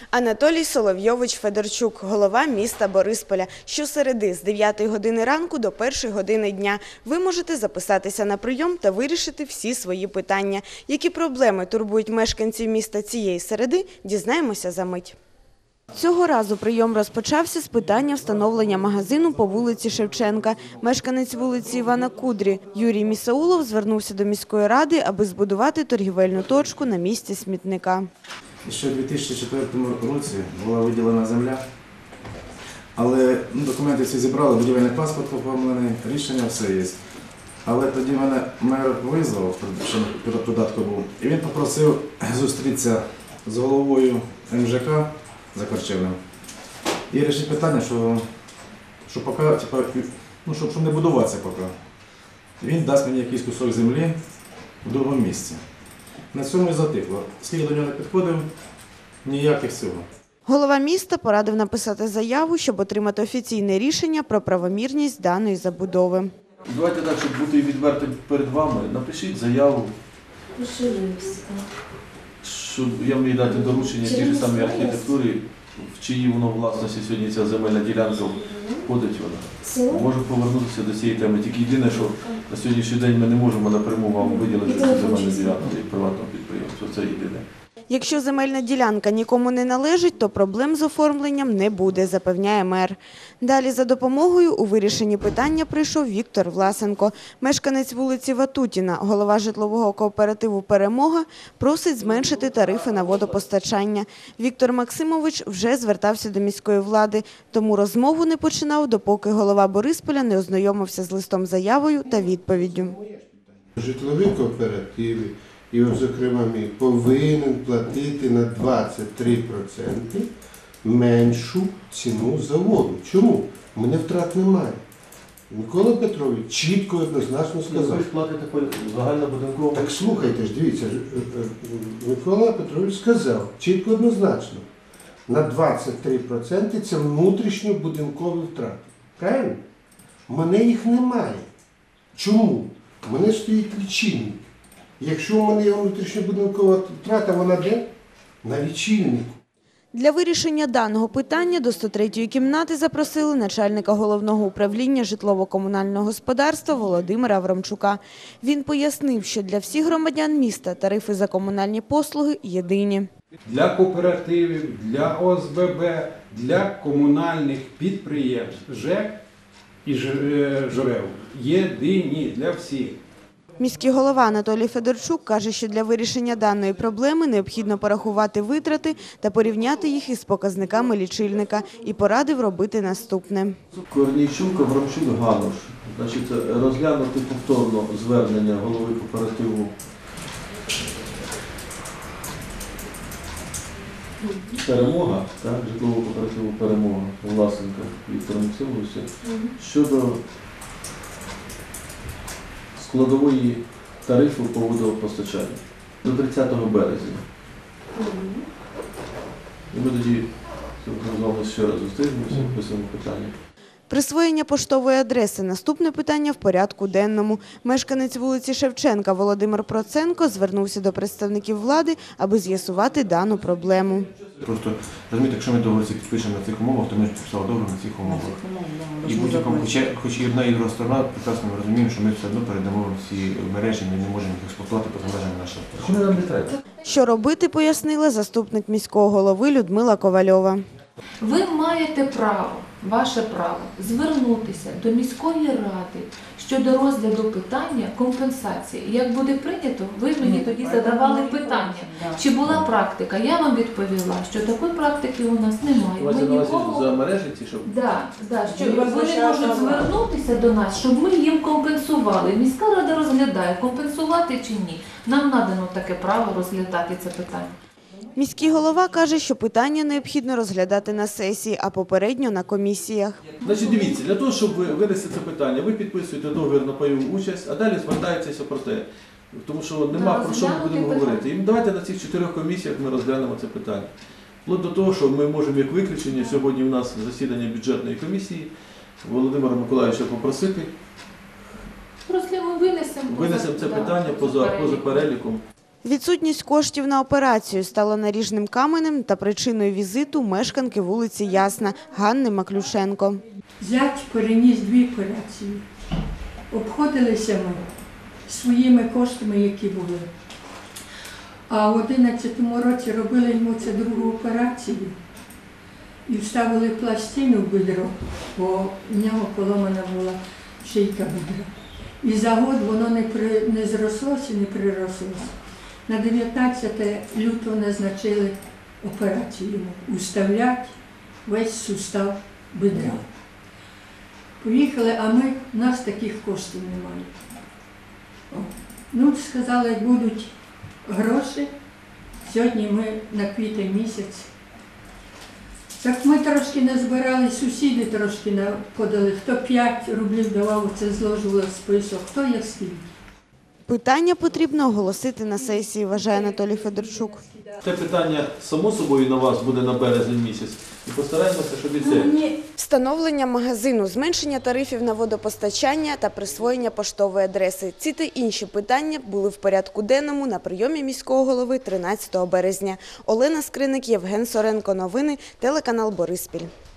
Анатолій Соловйович Федорчук, голова міста Борисполя. Щосереди з 9 години ранку до 1 години дня ви можете записатися на прийом та вирішити всі свої питання. Які проблеми турбують мешканців міста цієї середи, дізнаємося за мить. Цього разу прийом розпочався з питання встановлення магазину по вулиці Шевченка. Мешканець вулиці Івана Кудрі Юрій Місаулов звернувся до міської ради, аби збудувати торгівельну точку на місці смітника. Ще у 2004 році була виділена земля, але документи всі зібрали, будівельний паспорт оформлений, рішення все є. Але тоді мене мер визвав, що перед податком був, і він попросив зустрітися з головою МЖК Закорчевним і вирішити питання, що поки, щоб не будуватися поки. Він дасть мені якийсь кусок землі в другому місці. На цьому і затихло. Скільки до нього не підходив, ніяких цього. Голова міста порадив написати заяву, щоб отримати офіційне рішення про правомірність даної забудови. Давайте так, щоб бути відвертим перед вами, напишіть заяву, щоб я мені дати доручення тій ж самій архітектурі, в чиї воно власності сьогодні ця земельна ділянка входить вона. Можу повернутися до цієї теми. Тільки єдине, що на сьогоднішній день ми не можемо напряму вам виділити цю земельну ділянку як приватного підприємства. Це єдине. Якщо земельна ділянка нікому не належить, то проблем з оформленням не буде, запевняє мер. Далі за допомогою у вирішенні питання прийшов Віктор Власенко. Мешканець вулиці Ватутіна, голова житлового кооперативу «Перемога», просить зменшити тарифи на водопостачання. Віктор Максимович вже звертався до міської влади, тому розмову не починав, допоки голова Борисполя не ознайомився з листом-заявою та відповіддю. Житлові кооперативи, і, зокрема, мій повинен платити на 23% меншу ціну за воду. Чому? У мене втрат немає. Микола Петрович чітко і однозначно сказав. Ви платите по загальнобудинковому. Так слухайте ж, дивіться, Микола Петрович сказав чітко однозначно. На 23% це внутрішньобудинкові втрати. Правильно? У мене їх немає. Чому? У мене стоїть лічильник. Якщо у мене є внутрішньобудинкова втрата, вона де? На лічильнику. Для вирішення даного питання до 103-ї кімнати запросили начальника головного управління житлово-комунального господарства Володимира Аврамчука. Він пояснив, що для всіх громадян міста тарифи за комунальні послуги єдині. Для кооперативів, для ОСББ, для комунальних підприємств, ЖЕК і ЖРЕВ єдині для всіх. Міський голова Анатолій Федорчук каже, що для вирішення даної проблеми необхідно порахувати витрати та порівняти їх із показниками лічильника і порадив робити наступне. Корнійчук, Аврамчук, Гануш. Значить, розглянути повторно звернення голови кооперативу «Перемога», так, житлового кооперативу «Перемога» Власенка Віктора Максимовича щодо складової тарифу по водопостачанню до 30 березня. І ми тоді з вами ще раз зустрінемося, писаємо питання. Присвоєння поштової адреси – наступне питання в порядку денному. Мешканець вулиці Шевченка Володимир Проценко звернувся до представників влади, аби з'ясувати дану проблему. Просто, розумієте, якщо ми договір підпишемо на цих умовах, то ми ж підписали договір на цих умовах. І будь-якому, хоч і одна і друга сторона, прекрасно ми розуміємо, що ми все одно передамо всі мережі, ми не можемо їх експлуатувати поза межами нашого. Що нам не треба? Що робити, пояснила заступник міського голови Людмила Ковальова. Ви маєте право, ваше право, звернутися до міської ради щодо розгляду питання компенсації. Як буде прийнято, ви мені тоді задавали питання, чи була практика. Я вам відповіла, що такої практики у нас немає. Ми нікому... За мережі ці, щоб... що вони можуть звернутися до нас, щоб ми їм компенсували. Міська рада розглядає, компенсувати чи ні. Нам надано таке право розглядати це питання. Міський голова каже, що питання необхідно розглядати на сесії, а попередньо на комісіях. Значить, дивіться, для того, щоб ви винести це питання, ви підписуєте договір на пайову участь, а далі звертаєтеся про те. Тому що нема про що ми будемо говорити. І давайте на цих 4 комісіях ми розглянемо це питання. Вплоть до того, що ми можемо як виключення, сьогодні у нас засідання бюджетної комісії, Володимира Миколаївича попросити. Просто ми винесемо це питання поза переліком. Відсутність коштів на операцію стала наріжним каменем та причиною візиту мешканки вулиці Ясна Ганни Маклюшенко. Зять переніс 2 операції. Обходилися ми своїми коштами, які були. А в 2011 році робили йому це 2-гу операцію і вставили пластину в бедро, бо в нього поломана була шийка бедра. І за год воно не зрослося, не прирослося. На 19 лютого назначили операцію йому, уставлять весь сустав бедра. Поїхали, а у нас таких коштів немає. Ну, сказали, будуть гроші. Сьогодні ми на квітень місяць. Так ми трошки назбирали, сусіди трошки подали. Хто 5 рублів давав, це зложило список, хто як скільки. Питання потрібно оголосити на сесії, вважає Анатолій Федорчук. Це питання само собою на вас буде на березень місяць. І постараємося, щоб і це. Встановлення магазину, зменшення тарифів на водопостачання та присвоєння поштової адреси. Ці та інші питання були в порядку денному на прийомі міського голови 13 березня. Олена Скриник, Євген Соренко. Новини, телеканал Бориспіль.